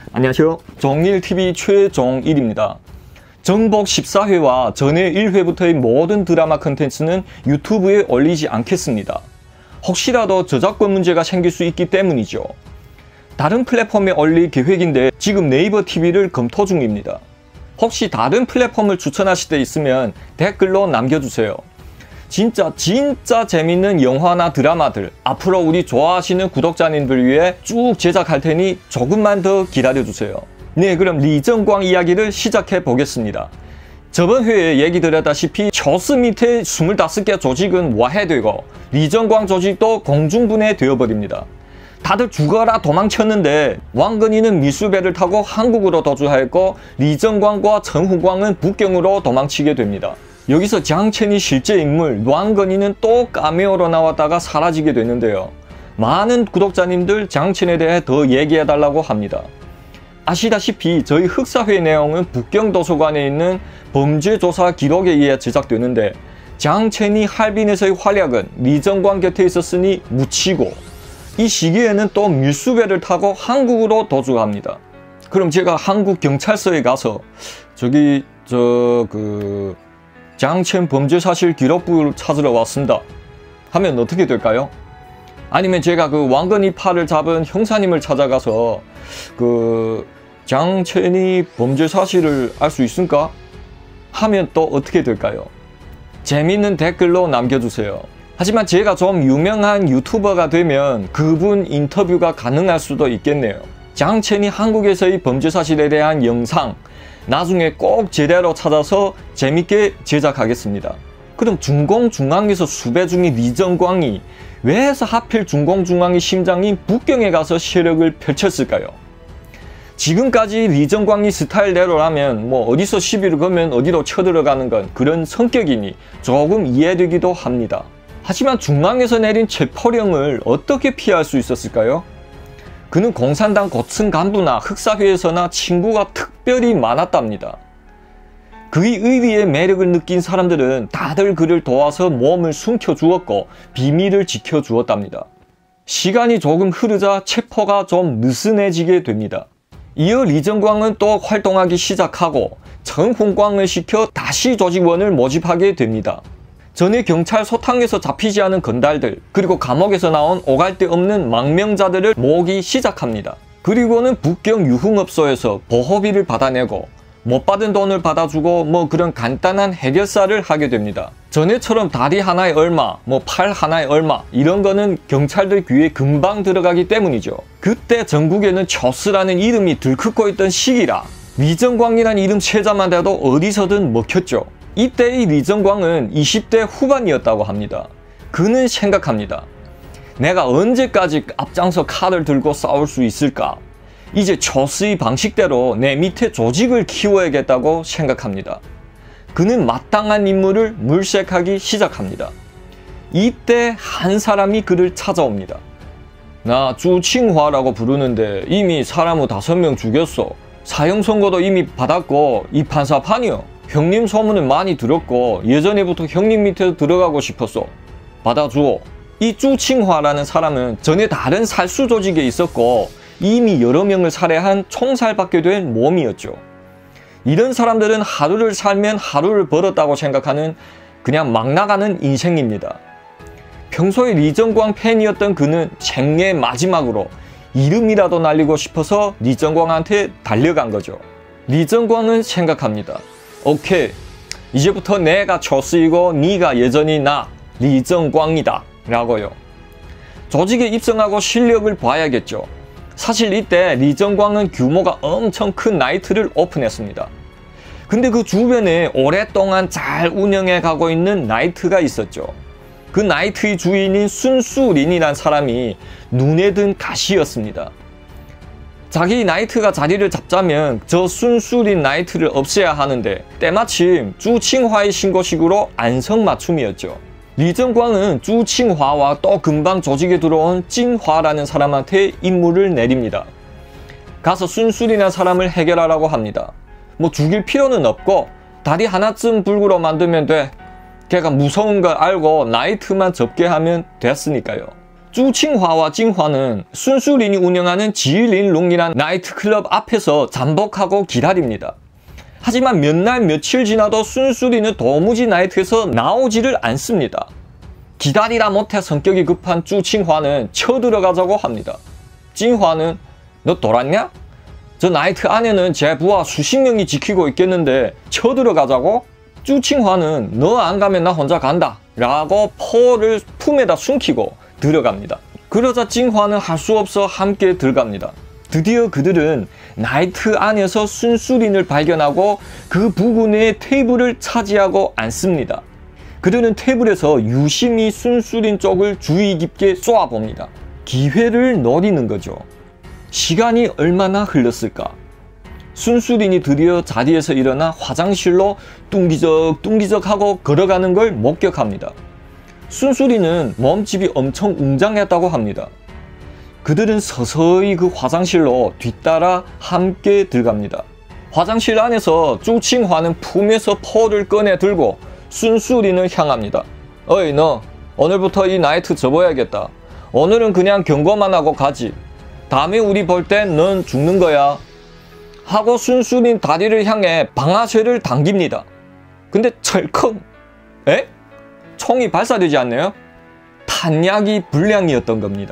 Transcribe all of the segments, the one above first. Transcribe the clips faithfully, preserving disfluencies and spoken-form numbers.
안녕하세요. 정일티비 최정일입니다. 정복 십사 회와 전해 일 회부터의 모든 드라마 컨텐츠는 유튜브에 올리지 않겠습니다. 혹시라도 저작권 문제가 생길 수 있기 때문이죠. 다른 플랫폼에 올릴 계획인데 지금 네이버 티비를 검토 중입니다. 혹시 다른 플랫폼을 추천하실 때 있으면 댓글로 남겨주세요. 진짜 진짜 재밌는 영화나 드라마들 앞으로 우리 좋아하시는 구독자님들 위해 쭉 제작할 테니 조금만 더 기다려주세요. 네, 그럼 리정광 이야기를 시작해 보겠습니다. 저번 회에 얘기 드렸다시피 초스 밑에 스물다섯 개 조직은 와해되고 리정광 조직도 공중분해 되어버립니다. 다들 죽어라 도망쳤는데 왕건이는 밀수배를 타고 한국으로 도주하였고 리정광과 정후광은 북경으로 도망치게 됩니다. 여기서 장첸이 실제 인물 왕건이는 또 카메오로 나왔다가 사라지게 되는데요. 많은 구독자님들 장첸에 대해 더 얘기해달라고 합니다. 아시다시피 저희 흑사회 내용은 북경도서관에 있는 범죄조사 기록에 의해 제작되는데 장첸이 할빈에서의 활약은 리정광 곁에 있었으니 묻히고 이 시기에는 또 밀수배를 타고 한국으로 도주합니다. 그럼 제가 한국 경찰서에 가서 저기 저 그 장첸 범죄사실 기록부를 찾으러 왔습니다 하면 어떻게 될까요? 아니면 제가 그 왕건이 팔을 잡은 형사님을 찾아가서 그 장첸이 범죄사실을 알 수 있습니까? 하면 또 어떻게 될까요? 재밌는 댓글로 남겨주세요. 하지만 제가 좀 유명한 유튜버가 되면 그분 인터뷰가 가능할 수도 있겠네요. 장첸이 한국에서의 범죄사실에 대한 영상 나중에 꼭 제대로 찾아서 재밌게 제작하겠습니다. 그럼 중공중앙에서 수배 중인 리정광이 왜 해서 하필 중공중앙의 심장인 북경에 가서 세력을 펼쳤을까요? 지금까지 리정광이 스타일대로라면 뭐 어디서 시비를 걸면 어디로 쳐들어가는 건 그런 성격이니 조금 이해되기도 합니다. 하지만 중앙에서 내린 체포령을 어떻게 피할 수 있었을까요? 그는 공산당 고층 간부나 흑사회에서나 친구가 특별히 많았답니다. 그의 의리의 매력을 느낀 사람들은 다들 그를 도와서 몸을 숨겨주었고 비밀을 지켜주었답니다. 시간이 조금 흐르자 체포가 좀 느슨해지게 됩니다. 이어 리정광은 또 활동하기 시작하고 정훈광을 시켜 다시 조직원을 모집하게 됩니다. 전에 경찰 소탕에서 잡히지 않은 건달들 그리고 감옥에서 나온 오갈 데 없는 망명자들을 모으기 시작합니다. 그리고는 북경 유흥업소에서 보호비를 받아내고 못 받은 돈을 받아주고 뭐 그런 간단한 해결사를 하게 됩니다. 전에처럼 다리 하나에 얼마, 뭐 팔 하나에 얼마 이런 거는 경찰들 귀에 금방 들어가기 때문이죠. 그때 전국에는 초스라는 이름이 들끓고 있던 시기라 리정광이라는 이름 세자만 돼도 어디서든 먹혔죠. 이때의 리정광은 이십 대 후반이었다고 합니다. 그는 생각합니다. 내가 언제까지 앞장서 칼을 들고 싸울 수 있을까? 이제 초스의 방식대로 내 밑에 조직을 키워야겠다고 생각합니다. 그는 마땅한 인물을 물색하기 시작합니다. 이때 한 사람이 그를 찾아옵니다. 나 주칭화라고 부르는데 이미 사람을 다섯 명 죽였어. 사형 선고도 이미 받았고 이 판사판이요. 형님 소문은 많이 들었고 예전에부터 형님 밑에 들어가고 싶었어. 받아주오. 이 주칭화라는 사람은 전에 다른 살수 조직에 있었고 이미 여러 명을 살해한 총살받게 된 몸이었죠. 이런 사람들은 하루를 살면 하루를 벌었다고 생각하는 그냥 막 나가는 인생입니다. 평소에 리정광 팬이었던 그는 생애 마지막으로 이름이라도 날리고 싶어서 리정광한테 달려간 거죠. 리정광은 생각합니다. 오케이, 이제부터 내가 초스이고 네가 여전히 나 리정광이다 라고요. 조직에 입성하고 실력을 봐야겠죠. 사실 이때 리정광은 규모가 엄청 큰 나이트를 오픈했습니다. 근데 그 주변에 오랫동안 잘 운영해 가고 있는 나이트가 있었죠. 그 나이트의 주인인 순수린이란 사람이 눈에 든 가시였습니다. 자기 나이트가 자리를 잡자면 저 순수린 나이트를 없애야 하는데 때마침 주칭화의 신고식으로 안성맞춤이었죠. 리정광은 주칭화와 또 금방 조직에 들어온 찐화라는 사람한테 임무를 내립니다. 가서 순수린이라는 사람을 해결하라고 합니다. 뭐 죽일 필요는 없고 다리 하나쯤 불구로 만들면 돼. 걔가 무서운 걸 알고 나이트만 접게 하면 됐으니까요. 쭈칭화와 징화는 순수린이 운영하는 지린롱이란 나이트클럽 앞에서 잠복하고 기다립니다. 하지만 몇 날 며칠 지나도 순수린은 도무지 나이트에서 나오지를 않습니다. 기다리다 못해 성격이 급한 쭈칭화는 쳐들어가자고 합니다. 징화는 너 돌았냐? 저 나이트 안에는 제 부하 수십 명이 지키고 있겠는데 쳐들어가자고? 쭈칭화는 너 안 가면 나 혼자 간다 라고 포를 품에다 숨기고 들어갑니다. 그러자 징화는 할 수 없어 함께 들어갑니다. 드디어 그들은 나이트 안에서 순수린을 발견하고 그 부근의 테이블을 차지하고 앉습니다. 그들은 테이블에서 유심히 순수린 쪽을 주의 깊게 쏘아봅니다. 기회를 노리는 거죠. 시간이 얼마나 흘렀을까? 순수린이 드디어 자리에서 일어나 화장실로 뚱기적 뚱기적 하고 걸어가는 걸 목격합니다. 순수린은 몸집이 엄청 웅장했다고 합니다. 그들은 서서히 그 화장실로 뒤따라 함께 들어갑니다. 화장실 안에서 쭈칭화는 품에서 포를 꺼내 들고 순수린을 향합니다. 어이 너 오늘부터 이 나이트 접어야겠다. 오늘은 그냥 경고만 하고 가지. 다음에 우리 볼 땐 넌 죽는 거야. 하고 순수린 다리를 향해 방아쇠를 당깁니다. 근데 철컹! 에? 총이 발사되지 않네요? 탄약이 불량이었던 겁니다.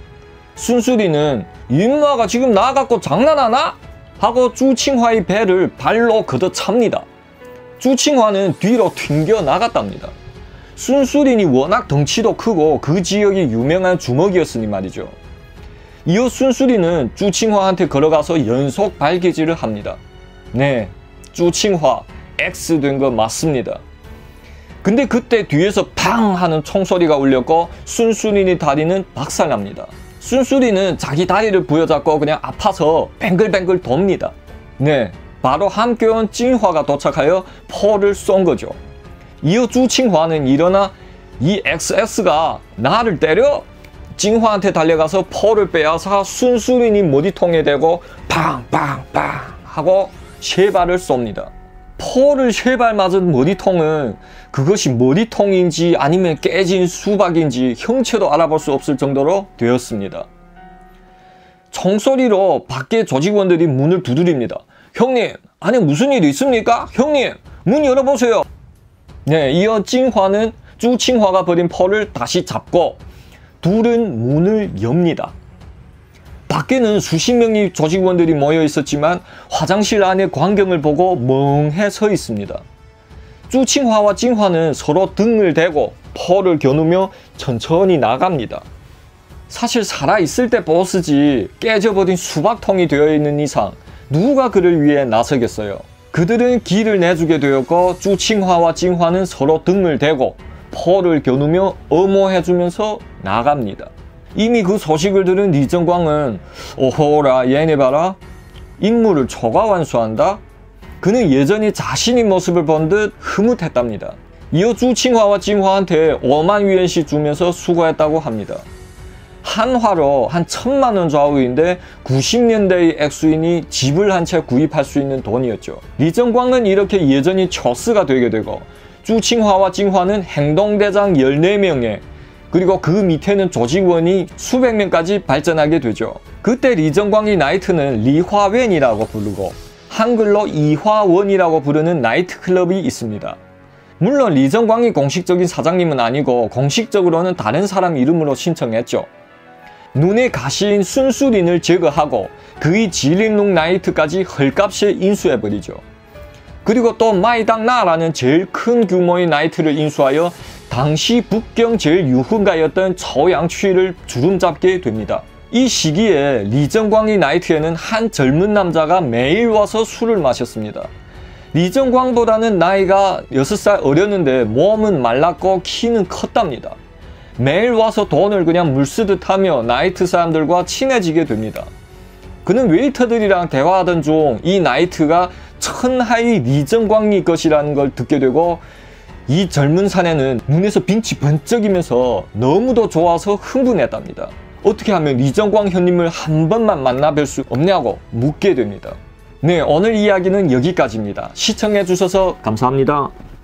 순수린은 임마가 지금 나갖고 장난하나? 하고 쭈칭화의 배를 발로 걷어찹니다. 쭈칭화는 뒤로 튕겨 나갔답니다. 순수린이 워낙 덩치도 크고 그 지역이 유명한 주먹이었으니 말이죠. 이어 순수린은 쭈칭화한테 걸어가서 연속 발기질을 합니다. 네, 쭈칭화 X 된 거 맞습니다. 근데 그때 뒤에서 팡 하는 총소리가 울렸고 순수린의 다리는 박살납니다. 순수린은 자기 다리를 부여잡고 그냥 아파서 뱅글뱅글 돕니다. 네, 바로 함께 온 징화가 도착하여 포를 쏜 거죠. 이어 쭈칭화는 일어나 이 엑스엑스가 나를 때려? 징화한테 달려가서 포를 빼앗아 순수린이 머리통에 대고 팡팡팡 하고 세 발을 쏩니다. 포를 세 발 맞은 머리통은 그것이 머리통인지 아니면 깨진 수박인지 형체도 알아볼 수 없을 정도로 되었습니다. 총소리로 밖에 조직원들이 문을 두드립니다. 형님, 안에 무슨 일이 있습니까? 형님, 문 열어보세요. 네, 이어 징화는 쭈칭화가 버린 포를 다시 잡고 둘은 문을 엽니다. 밖에는 수십 명의 조직원들이 모여 있었지만 화장실 안의 광경을 보고 멍해 서 있습니다. 쭈칭화와 징화는 서로 등을 대고 포를 겨누며 천천히 나갑니다. 사실 살아있을 때 보스지 깨져버린 수박통이 되어 있는 이상 누가 그를 위해 나서겠어요. 그들은 길을 내주게 되었고 쭈칭화와 징화는 서로 등을 대고 포를 겨누며 엄호해주면서 나갑니다. 이미 그 소식을 들은 리정광은 오호라 얘네 봐라, 임무를 초과완수한다? 그는 예전에 자신의 모습을 본 듯 흐뭇했답니다. 이어 쭈칭화와 징화한테 오만 위엔씩 주면서 수고했다고 합니다. 한화로 한 천만 원 좌우인데 구십 년대의 액수인이 집을 한 채 구입할 수 있는 돈이었죠. 리정광은 이렇게 예전이 초스가 되게 되고 쭈칭화와 징화는 행동대장 열네 명에 그리고 그 밑에는 조직원이 수백 명까지 발전하게 되죠. 그때 리정광이 나이트는 리화웬이라고 부르고 한글로 이화원이라고 부르는 나이트클럽이 있습니다. 물론 리정광이 공식적인 사장님은 아니고 공식적으로는 다른 사람 이름으로 신청했죠. 눈에 가시인 순수린을 제거하고 그의 지린롱 나이트까지 헐값에 인수해버리죠. 그리고 또 마이당나라는 제일 큰 규모의 나이트를 인수하여 당시 북경 제일 유흥가였던 처양취를 주름잡게 됩니다. 이 시기에 리정광의 나이트에는 한 젊은 남자가 매일 와서 술을 마셨습니다. 리정광보다는 나이가 여섯 살 어렸는데 몸은 말랐고 키는 컸답니다. 매일 와서 돈을 그냥 물쓰듯 하며 나이트 사람들과 친해지게 됩니다. 그는 웨이터들이랑 대화하던 중 이 나이트가 천하의 리정광이 것이라는 걸 듣게 되고 이 젊은 사내는 눈에서 빛이 번쩍이면서 너무도 좋아서 흥분했답니다. 어떻게 하면 리정광 형님을 한 번만 만나뵐 수 없냐고 묻게 됩니다. 네, 오늘 이야기는 여기까지입니다. 시청해주셔서 감사합니다.